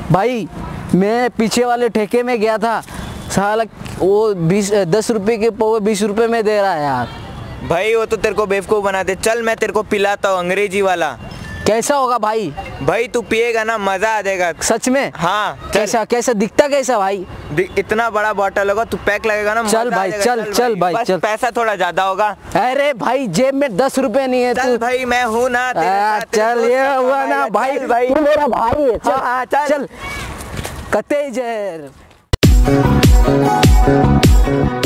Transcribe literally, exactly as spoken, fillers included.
भाई मैं पीछे वाले ठेके में गया था, साला वो बीस दस रुपए के पौवे बीस रुपए में दे रहा है यार। भाई वो तो तेरे को बेवकूफ़ बनाते, चल मैं तेरे को पिलाता हूँ अंग्रेजी वाला। कैसा होगा भाई? भाई तू पिएगा ना मजा आ जाएगा। सच में? हाँ। कैसा कैसा दिखता कैसा भाई? इतना बड़ा बॉटल होगा, तू पैक लगेगा ना। चल भाई चल चल, चल भाई भाई चल। पैसा थोड़ा ज्यादा होगा। अरे भाई जेब में दस रुपए नहीं है। चल भाई मैं हूँ ना तेरे साथ, चल ये हुआ ना भाई, भाई तू मेरा भाई है। चल हाँ, चल चल कते जहर।